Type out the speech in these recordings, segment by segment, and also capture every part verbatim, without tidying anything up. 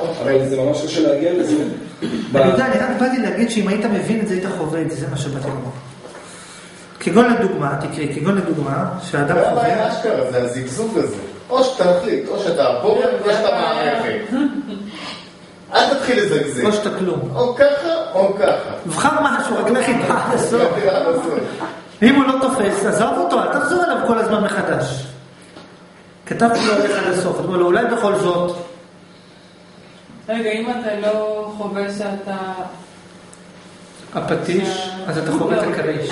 אבל זה ממש קשה להגיע לזה. אני יודע, אני רק באתי להגיד שאם היית מבין את זה, היית חווה את זה, זה מה שבאתי לומר. כגון לדוגמה, תקראי, כגון לדוגמה, שהאדם חווה... מה היה אשכרה? זה הזיגזוג הזה. או שאתה מחליט, או שאתה בורם, או שאתה מערכת. אל תתחיל לזגזג. או שאתה כלום. או ככה, או ככה. מבחר משהו, רק לכי פעם לסוף. אם הוא לא תופס, עזוב אותו, אל תחזור אליו כל הזמן מחדש. כתבתי לו עליך לסוף, זאת אומרת, אולי בכל זאת... רגע, אם אתה לא חווה שאתה... הפטיש, אז אתה חווה את הקריש.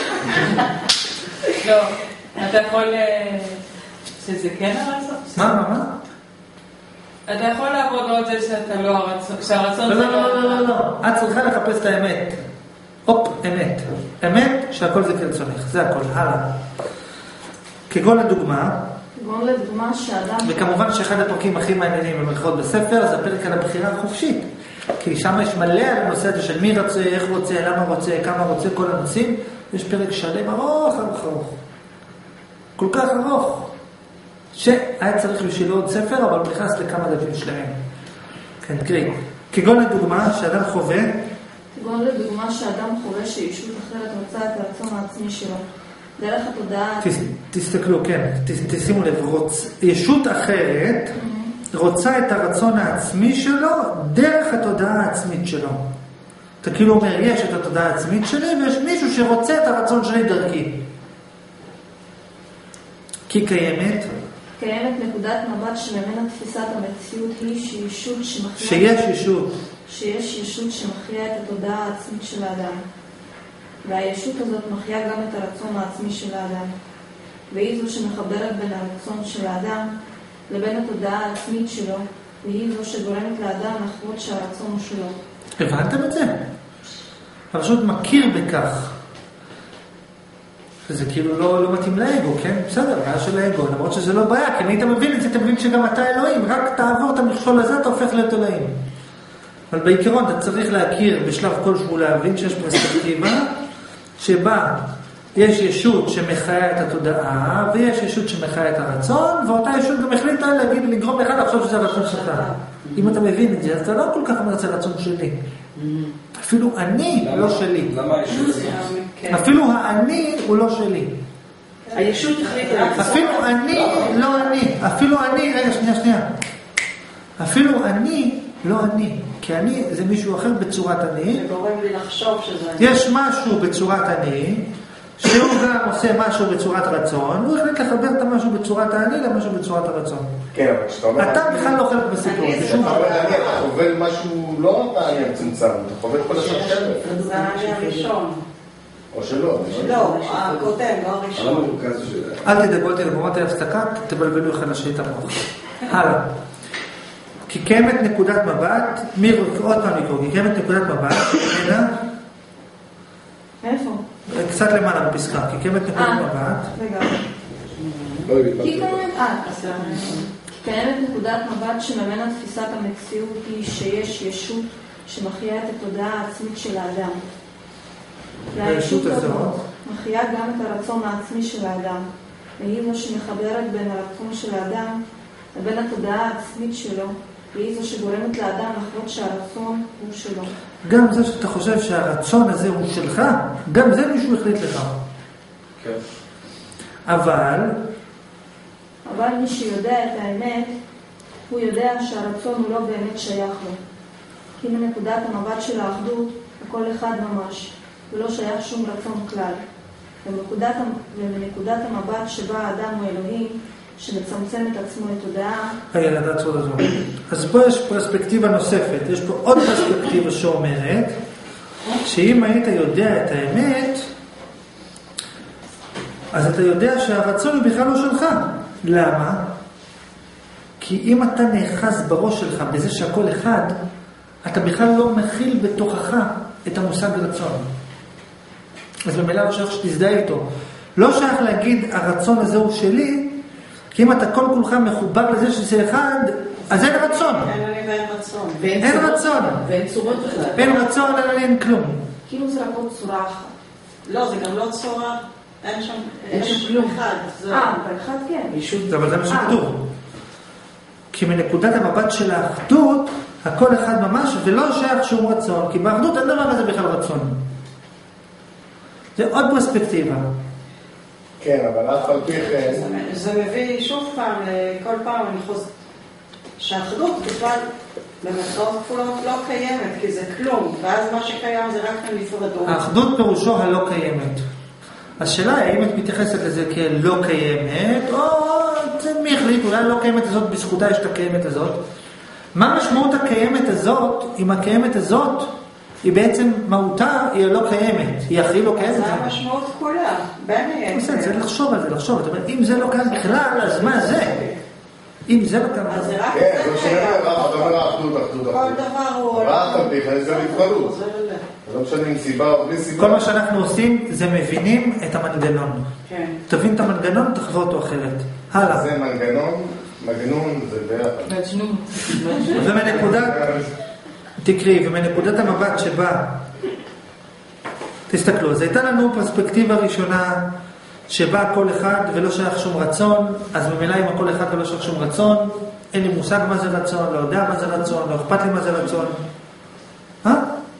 לא, אתה יכול... שזה כן הרצון? מה, מה, מה? אתה יכול לעבוד עוד זה שאתה לא הרצון, שהרצון לא, זה לא, לא, לא, לא, את צריכה לחפש את האמת. הופ, אמת. אמת שהכל זה כרצונך, זה הכל, הלאה. כגון לדוגמה, כגון לדוגמה שאדם... וכמובן שאחד הפרקים הכי מעניינים במרכאות בספר, זה הפרק על הבחירה החופשית. כי שם יש מלא על הנושא הזה של מי רוצה, איך רוצה, למה רוצה, כמה רוצה, כל הנושאים. יש פרק שלם ארוך, ארוך, ארוך. כל כך ארוך. שהיה צריך בשבילו עוד ספר, אבל הוא נכנס לכמה דפים שלמים. כן, תקראי. כגון לדוגמה שאדם חווה... כגון לדוגמה שאדם חווה שישות אחרת מצא את הרצון העצמי שלו. דרך התודעה... תסתכלו, כן, תשימו לב. ישות אחרת רוצה את הרצון העצמי שלו דרך התודעה העצמית שלו. אתה כאילו אומר, יש את התודעה העצמית שלי, ויש מישהו שרוצה את הרצון שלי דרכי. כי קיימת... קיימת נקודת מבט שממנה תפיסת המציאות היא שישות שמחיה... שיש ישות. שיש ישות שמחיה את התודעה העצמית של האדם. והישות הזאת מחיה גם את הרצון העצמי של האדם. והיא זו שמחברת בין הרצון של האדם לבין התודעה העצמית שלו, והיא זו שגורמת לאדם לחוות שהרצון הוא שלו. הבנתם את זה? פשוט מכיר בכך. זה כאילו לא, לא מתאים לאגו, כן? בסדר, בעיה של האגו, למרות שזה לא בעיה, כי אם היית מבין את זה, אתה מבין שגם אתה אלוהים, רק תעבור את המכשול הזה, אתה הופך להיות אלוהים. אבל בעיקרון אתה צריך להכיר בשלב כלשהו להבין שיש פרספקטיבה, שבה יש ישות שמחיה את התודעה, ויש ישות שמחיה את הרצון, ואותה ישות גם החליטה להגיד, לגרום לך לחשוב שזה הרצון שלך. אם אתה מבין את זה, אז אתה לא כל כך אומר, זה הרצון שלי. אפילו אני לא שלי. למה הישות? אפילו האני הוא לא שלי. הישות החליטה. אפילו אני לא אני. אפילו אני, רגע, שנייה, שנייה. אפילו אני לא אני. כי אני זה מישהו אחר בצורת אני. זה גורם לי לחשוב שזה... יש משהו בצורת אני, שהוא גם עושה משהו בצורת רצון, והוא החליט לחבר את המשהו בצורת האני למשהו בצורת הרצון. כן, אבל כשאתה אומר... אתה בכלל לא חלק בסיפור. אתה אומר, אני, אתה חובל משהו לא אתה אני מצומצם, אתה חובל כל השרשרת. זה אני הראשון. או שלא. לא, הקודם, לא הראשון. אל תדברו, תדברו, אמרתי הפסקה, תבלבלו אחד לשני את המוח. הלאה. כי קיימת נקודת מבט, מי עוד פעם לקרוא, כי קיימת נקודת מבט, הנה. איפה? קצת למעלה בפסקה, כי קיימת נקודת מבט. רגע. כי קיימת, אה, קיימת נקודת מבט שממנה תפיסת המציאות היא שיש ישות שמחיה את התודעה העצמית של האדם. והישות הזאת מחיה גם את הרצון העצמי של האדם, והיא זו שמחברת בין הרצון של האדם לבין התודעה העצמית שלו, והיא זו שגורמת לאדם לחוות שהרצון הוא שלו. גם זה שאתה חושב שהרצון הזה הוא שלך, גם זה מישהו החליט לך. כן. אבל... אבל מי שיודע את האמת, הוא יודע שהרצון הוא לא באמת שייך לו. כי מנקודת המבט של האחדות, הכל אחד ממש, ולא שייך שום רצון כלל. ומנקודת, ומנקודת המבט שבה האדם הוא אלוהים, שמצמצם את עצמו לתודעה... רגע, לדעת עוד הזמן. אז פה יש פרספקטיבה נוספת. יש פה עוד פרספקטיבה שאומרת, שאם היית יודע את האמת, אז אתה יודע שהרצון הוא בכלל לא שלך. למה? כי אם אתה נאחז בראש שלך בזה שהכל אחד, אתה בכלל לא מכיל בתוכך את המושג רצון. אז במילה לא שייך שתזדהה איתו. לא שייך להגיד הרצון הזה הוא שלי, כי אם אתה כל כולך מחובר לזה שזה אחד, אז אין רצון. אין לי ואין רצון. אין רצון. ואין צורות בכלל. אין רצון, אין כלום. כאילו זה רק עוד צורה אחת. לא, זה גם לא צורה. אין שם... אין שם כלום. אחד. אה, באחד כן. אבל זה מה שכתוב. כי מנקודת המבט של האחדות, הכל אחד ממש, ולא שייך שום רצון, כי באחדות אין דבר כזה בכלל רצון. זה עוד פרספקטיבה. כן, אבל אף על פי כן... זה מביא שוב פעם, כל פעם אני חוזר, שהאחדות בכלל במרכאות כפולות לא קיימת, כי זה כלום, ואז מה שקיים זה רק הנפרדות. האחדות פירושו הלא קיימת. השאלה היא, האם את מתייחסת לזה כלא קיימת, או מי החליט, אולי לא קיימת הזאת, בזכותה יש את הקיימת הזאת. מה משמעות הקיימת הזאת, אם הקיימת הזאת, היא בעצם מהותה, היא לא קיימת, היא הכי לא קיימת. זה המשמעות כולה, בין היתר. זה לחשוב על זה, לחשוב. זאת אומרת, אם זה לא קיים בכלל, אז מה זה? אם זה לא קיים... אז זה רק כן, זה זה קיים. שאלה, רק דבר אחדות, אחדות, כל אחדות. דבר הוא... רק על פי כן זה נפרדות. זה לא. זה לא משנה עם סיבה או בלי סיבה. כל מה שאנחנו עושים זה מבינים את המנגנון. כן. תבין את המנגנון, תחווה אותו אחרת. הלאה. זה מנגנון, מגנון זה ביחד. בג'נון. ומנקודת, תקראי, ומנקודת המבט שבה, תסתכלו, אז הייתה לנו פרספקטיבה ראשונה שבה כל אחד ולא שייך שום רצון, אז ממילא אם הכל אחד ולא שייך שום רצון, אין לי מושג מה זה רצון, לא יודע מה זה רצון, לא אכפת לי מה זה רצון. אה?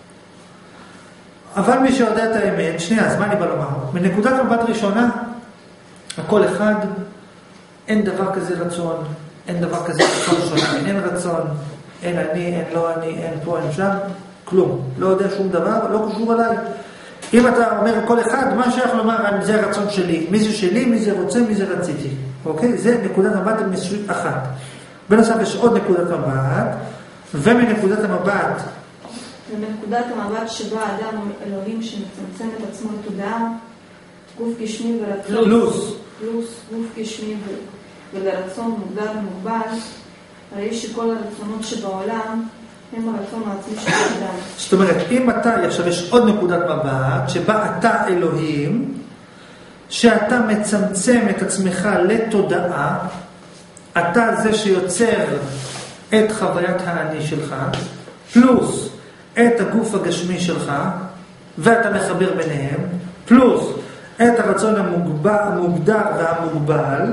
אבל מי שיודע את האמת, שנייה, אז מה אני בא לומר? מנקודת מבט ראשונה, הכל אחד, אין דבר כזה רצון, אין דבר כזה רצון שונה, אין רצון, אין אני, אין לא אני, אין פה, אין שם, כלום. לא יודע שום דבר, לא קשור עליי. אם אתה אומר כל אחד, מה שייך לומר, זה הרצון שלי, מי זה שלי, מי זה רוצה, מי זה רציתי. אוקיי? זה נקודת מבט אחת. בנוסף יש עוד נקודת מבט, ומנקודת המבט, ומנקודת המבט שבה האדם הוא אלוהים שמצמצם את עצמו לתודעה, גוף גשמי ורצון. פלוס. פלוס, גוף גשמי ולרצון מוגדר ומוגבל, הרי שכל הרצונות שבעולם הם הרצון העצמי של האדם. זאת אומרת, אם אתה, עכשיו יש עוד נקודת מבט, שבה אתה אלוהים, שאתה מצמצם את עצמך לתודעה, אתה זה שיוצר את חוויית האני שלך, פלוס את הגוף הגשמי שלך, ואתה מחבר ביניהם, פלוס את הרצון המוגבר, המוגדר והמוגבל.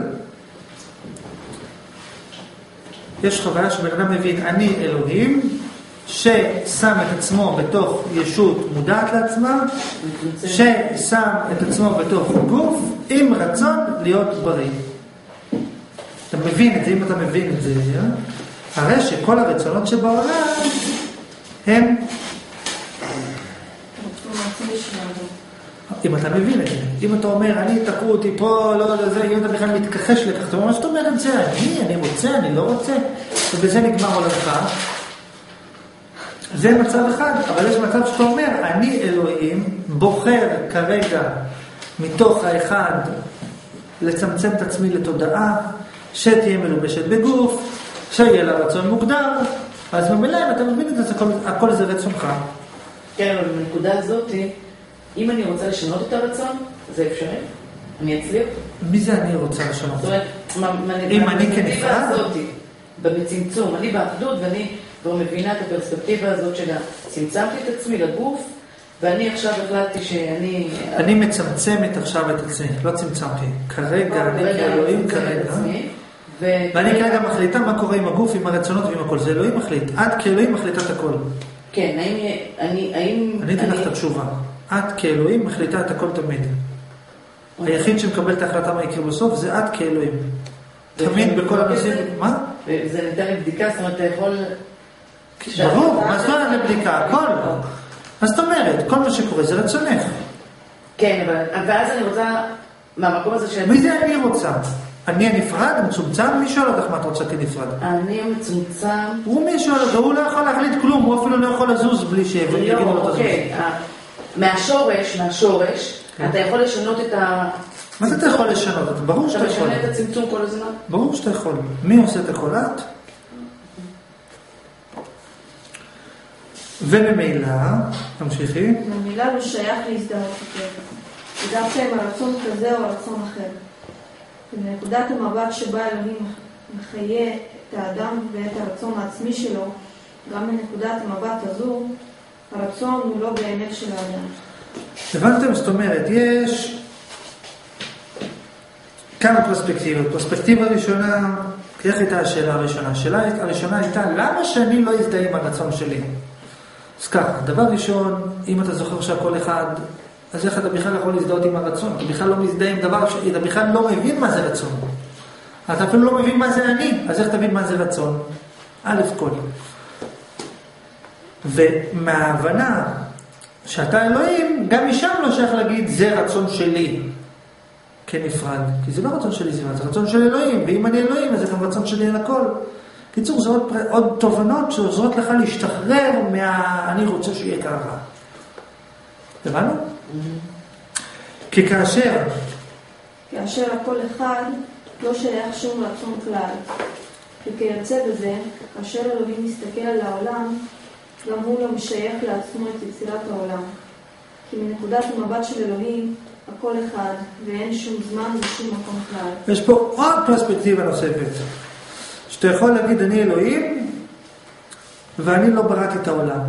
יש חוויה שבן אדם מבין, אני אלוהים, ששם את עצמו בתוך ישות מודעת לעצמה, ששם את עצמו בתוך גוף, עם רצון להיות בריא. אתה מבין את זה, אם אתה מבין את זה, הרי שכל הרצונות שבעולם הם... הרצון העצמי שלנו. אם אתה מבין את זה, אם אתה אומר, אני תקעו אותי פה, לא, לא, זה, אם אתה בכלל מתכחש לכך, אתה אומר, מה שאתה אומר את זה, אני, אני רוצה, אני לא רוצה, ובזה נגמר עולמך. זה מצב אחד, אבל יש מצב שאתה אומר, אני אלוהים, בוחר כרגע מתוך האחד לצמצם את עצמי לתודעה, שתהיה מלובשת בגוף, שיהיה לה רצון מוגדר, אז ממילא אם אתה מבין את זה, הכל, הכל זה רצונך. כן, אבל בנקודה הזאת, אם אני רוצה לשנות את הרצון, זה אפשרי? אני אצליח? מי זה אני רוצה לשנות? זאת אומרת, אם אני כנפרד? בצמצום, אני באחדות ואני כבר מבינה את הפרספקטיבה הזאת של צמצמתי את עצמי לגוף, ואני עכשיו החלטתי שאני... אני מצמצמת עכשיו את עצמי, לא צמצמתי. כרגע, אני כאלוהים כרגע. ואני כרגע מחליטה מה קורה עם הגוף, עם הרצונות ועם הכל. זה אלוהים מחליט. את כאלוהים מחליטה את הכל. כן, האם... אני אתן לך את התשובה. את כאלוהים מחליטה את הכל תמיד. היחיד שמקבל את ההחלטה מה יקרה בסוף, זה את כאלוהים. תמיד בכל הנושאים... מה? וזה ניתן לבדיקה, זאת אומרת, אתה יכול... ברור, מה זאת אומרת לבדיקה? הכל. אז זאת אומרת, כל מה שקורה זה רצונך. כן, אבל ואז אני רוצה, מהמקום הזה של... מי זה אני רוצה? אני הנפרד, מצומצם? מי שואל אותך מה את רוצה כנפרד? אני המצומצם... הוא מי שואל אותך, הוא לא יכול להחליט כלום, הוא אפילו לא יכול לזוז בלי שיגידו לו את הזוז. אוקיי, מהשורש, מהשורש, אתה יכול לשנות את ה... מה זה אתה יכול לשנות? ברור שאתה אתה יכול. משנה את הצמצום כל הזמן? ברור שאתה יכול. מי עושה את הכל? את? וממילא, תמשיכי. ממילא הוא שייך להזדהות יותר. ודווקא עם הרצון כזה או הרצון אחר. ובנקודת המבט שבה אלוהים מחיה את האדם ואת הרצון העצמי שלו, גם בנקודת המבט הזו, הרצון הוא לא באמת של האדם. הבנתם? זאת אומרת, יש כמה פרספקטיבות. פרספקטיבה ראשונה איך הייתה השאלה הראשונה? השאלה הראשונה הייתה, למה שאני לא אזדהה עם הרצון שלי? אז ככה, דבר ראשון, אם אתה זוכר שהכל אחד, אז איך אתה בכלל יכול להזדהות עם הרצון? אתה בכלל לא מזדהה עם דבר, אתה בכלל לא מבין מה זה רצון. אתה אפילו לא מבין מה זה אני, אז איך תבין מה זה רצון? א' כל. ומההבנה שאתה אלוהים, גם משם לא שייך להגיד, זה רצון שלי. כנפרד. כי זה לא רצון שלי, זה רצון של אלוהים. ואם אני אלוהים, אז זה גם רצון שלי על הכל. קיצור, זה עוד, עוד תובנות שעוזרות לך להשתחרר מה... אני רוצה שיהיה ככה. הבנו? כי כאשר... כאשר הכל אחד לא שייך שום רצון כלל. וכיוצא בזה, כאשר אלוהים מסתכל על העולם, גם הוא לא משייך לעצמו את יצירת העולם. כי מנקודת המבט של אלוהים, הכל אחד, ואין שום זמן ושום מקום כלל. יש פה עוד פרספקטיבה נוספת. שאתה יכול להגיד, אני אלוהים, ואני לא בראתי את העולם.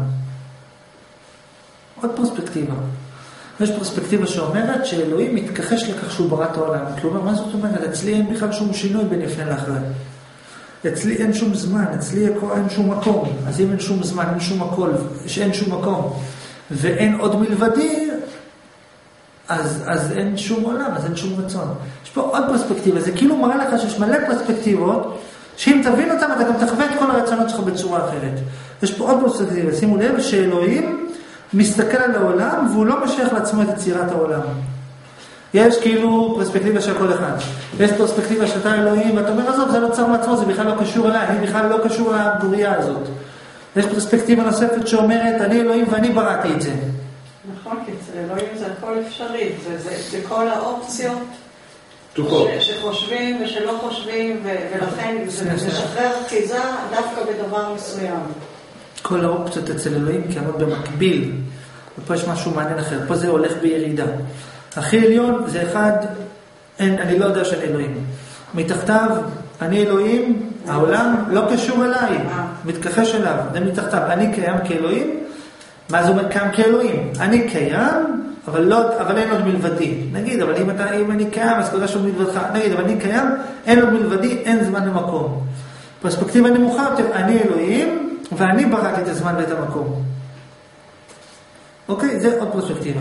עוד פרספקטיבה. יש פרספקטיבה שאומרת שאלוהים מתכחש לכך שהוא ברא את העולם. כלומר, מה זאת אומרת? אצלי אין בכלל שום שינוי בין לפני לאחרי. אצלי אין שום זמן, אצלי אין שום מקום. אז אם אין שום זמן, אין שום מקום, אין שום מקום, ואין עוד מלבדי, אז, אז אין שום עולם, אז אין שום רצון. יש פה עוד פרספקטיבה, זה כאילו מראה לך שיש מלא פרספקטיבות, שאם תבין אותם, אתה גם תחווה את כל הרצונות שלך בצורה אחרת. יש פה עוד פרספקטיבה, שימו לב שאלוהים מסתכל על העולם, והוא לא משייך לעצמו את יצירת העולם. יש כאילו פרספקטיבה של כל אחד. יש פרספקטיבה שאתה אלוהים, ואתה אומר, עזוב, זה לא צר מעצמו, זה בכלל לא קשור אליי, אני בכלל לא קשור לבריאה הזאת. יש פרספקטיבה נוספת שאומרת, אני אלוהים ואני בראתי את זה. נכון, כי אלוהים זה הכל אפשרי, זה, זה, זה כל האופציות ש, שחושבים ושלא חושבים, ו, ולכן זה משחרר אחיזה דווקא בדבר מסוים. כל האופציות אצל אלוהים קיימות במקביל, ופה יש משהו מעניין אחר, פה זה הולך בירידה. הכי עליון זה אחד, אין, אני לא יודע שאני אלוהים. מתחתיו, אני אלוהים, העולם לא קשור אליי, מתכחש אליו, זה מתחתיו, אני קיים כאלוהים. מה זה אומר קיים כאלוהים? אני קיים, אבל, לא, אבל אין עוד מלבדי. נגיד, אבל אם, אתה, אם אני קיים, אז קודש עוד מלבדך. נגיד, אבל אני קיים, אין עוד מלבדי, אין זמן למקום. פרספקטיבה נמוכה יותר, אני אלוהים, ואני בראתי את הזמן ואת המקום. אוקיי? זה עוד פרספקטיבה.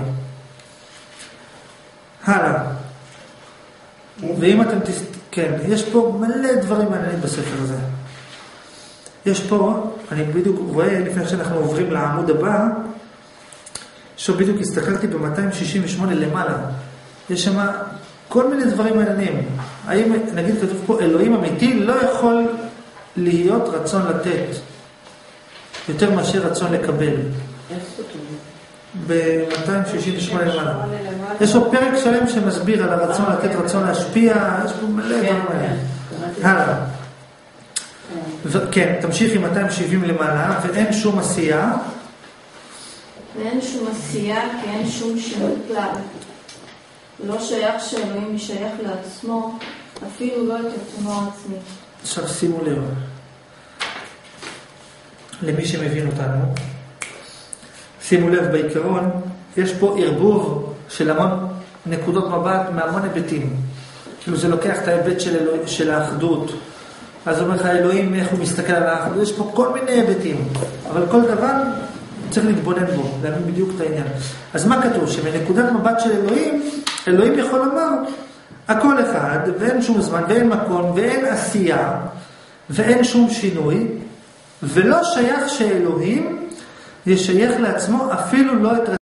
הלאה. ואם אתם תס... כן, יש פה מלא דברים מעניינים בספר הזה. יש פה, אני בדיוק רואה, לפני שאנחנו עוברים לעמוד הבא, שבדיוק הסתכלתי ב-מאתיים שישים ושמונה למעלה. יש שם כל מיני דברים מעניינים. האם, נגיד, כתוב פה, אלוהים אמיתי לא יכול להיות רצון לתת, יותר מאשר רצון לקבל. ב-מאתיים שישים ושמונה למעלה. יש פה פרק שלם שמסביר על הרצון לתת, רצון להשפיע, יש פה מלא דברים מעניינים. הלאה. כן, תמשיך עם מאתיים שבעים למעלה, ואין שום עשייה. ואין שום עשייה, כי אין שום שינוי כלל. לא שייך שאלוהים משייך לעצמו, אפילו לא את עצמו העצמי. עכשיו שימו לב, למי שמבין אותנו, שימו לב בעיקרון, יש פה ערבוב של המון נקודות מבט מהמון היבטים. כאילו זה לוקח את ההיבט של, אלוה... של האחדות, אז אומר לך אלוהים איך הוא מסתכל על האחדות, יש פה כל מיני היבטים, אבל כל דבר צריך להתבונן בו, להבין בדיוק את העניין. אז מה כתוב? שמנקודת מבט של אלוהים, אלוהים יכול לומר, הכל אחד, ואין שום זמן, ואין מקום, ואין עשייה, ואין שום שינוי, ולא שייך שאלוהים ישייך לעצמו אפילו לא את